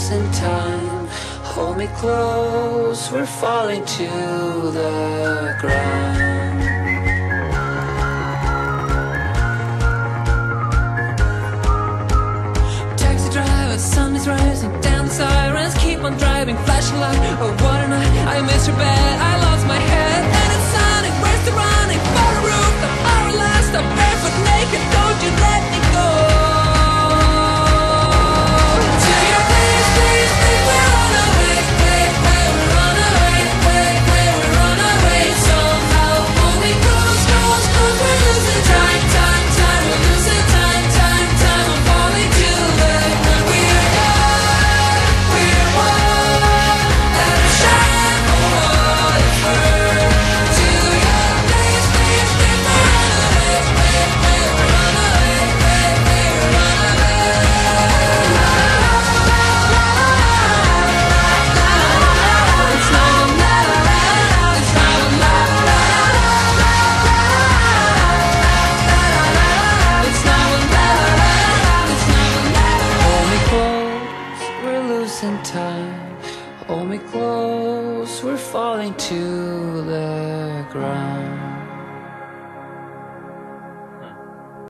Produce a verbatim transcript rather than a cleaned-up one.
losing time. Hold me close, we're falling to the ground. Taxi driver, sun is rising, down the sirens keep on driving, flashing light. Oh, what a night, I missed your bed, I lost my head, and it's sunny, where's the running? For a roof, the our last, I'm barefoot naked, don't you let me go. Time, hold me close, we're falling to the ground.